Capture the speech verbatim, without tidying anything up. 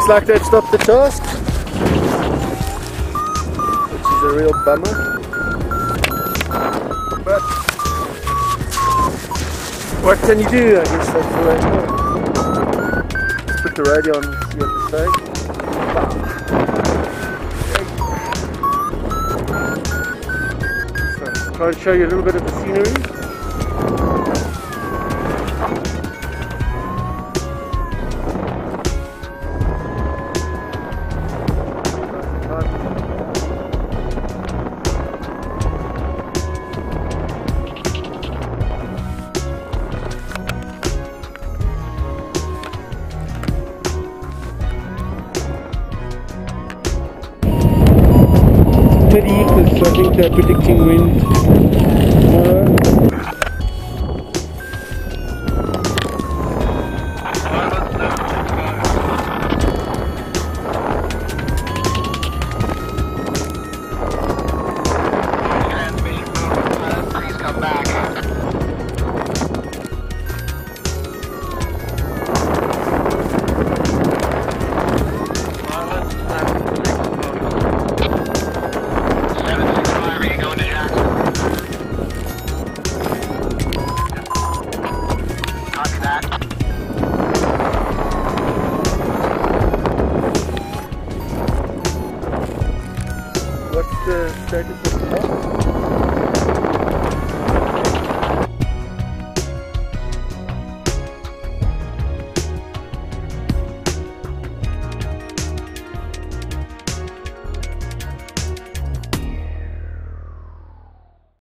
Looks like they've stopped the task, which is a real bummer. But what can you do? I guess that's the way it goes. Let's put the radio on and see what they say. So, try to show you a little bit of the scenery. Because I think they're predicting wind tomorrow. Please come back. What's the status